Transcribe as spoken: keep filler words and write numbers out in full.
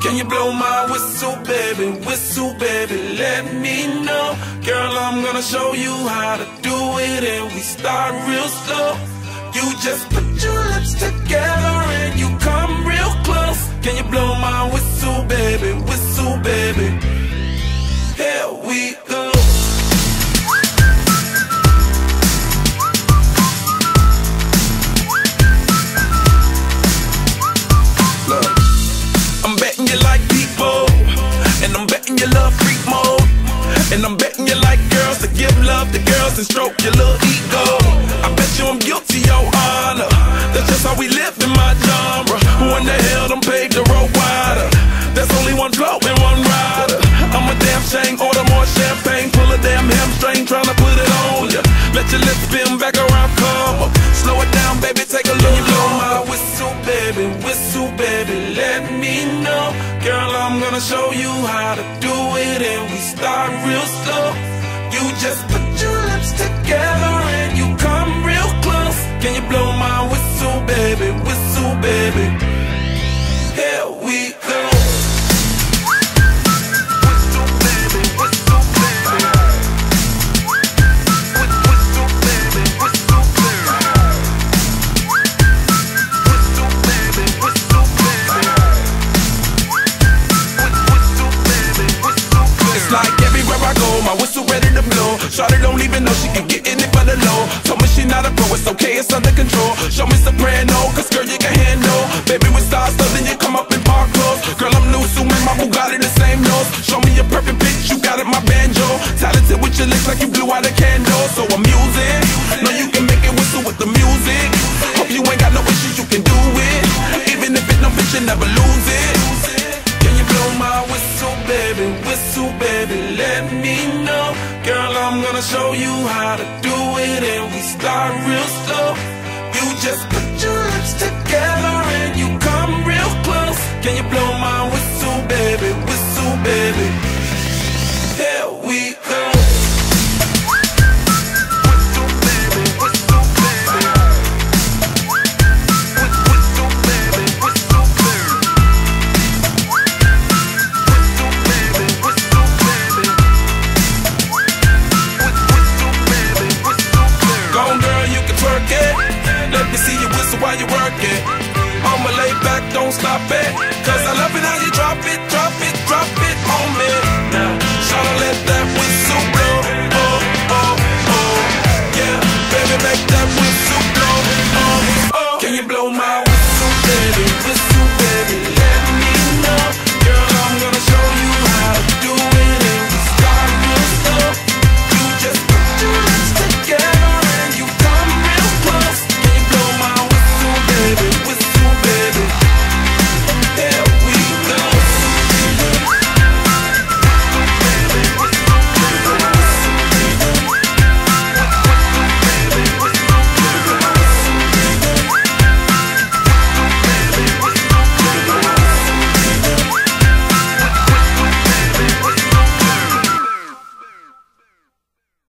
Can you blow my whistle, baby, whistle, baby, let me know. Girl, I'm gonna show you how to do it, and we start real slow. You just put your lips together and you come real close. Can you blow my whistle, baby, whistle, baby? Here we go. Look, I'm betting you like people, and I'm betting you love freak mode, and I'm betting you like girls to give love to girls and stroke your little ego. I bet you I'm guilty, your honor. That's just how we live in my genre. Who in the hell done paved the road wider? There's only one flow and one rider. I'm a damn shame, order more champagne, pull a damn hamstring, tryna put it on ya. Let your lips spin back around, come up. Slow it down, baby, take a look. You blow my whistle, baby, whistle, baby, let me know. Girl, I'm gonna show you how to do it, and we start real slow. You just put your lips together and you come real close. Can you blow my whistle, baby, whistle, baby? Here we go. Whistle, baby, whistle, baby. Whistle, baby, whistle, baby. Whistle, baby, whistle, baby. Whistle, baby, whistle, baby. It's like everywhere I go, my whistle ready to blow. Shawty don't even know she can get in it for the low. Told me she not a pro, it's okay, it's under control. Show me soprano, cause girl you can handle. Baby with stars, so then you come up in park clothes. Girl I'm new, so man, my Bugatti the same nose. Show me a perfect pitch, you got it, my banjo. Talented with your lips like you blew out a candle. So I'm using, know you can make it whistle with the music. Hope you ain't got no issues, you can do it. Even if it don't fit, you never lose it. Can you blow my whistle, baby, whistle, baby, let me know. Girl, I'm gonna show you how to do it, and we start real slow. You just put your lips together and you come real close. Can you blow my whistle, baby, whistle, baby? Here we go. Whistle, baby, whistle, baby. Whistle, baby, whistle, baby. Whistle, baby, whistle, baby. Whistle, baby, whistle, baby. Go on, girl, you can twerk it. Let me see you whistle while you work it. I'ma lay back, don't stop it, cause I love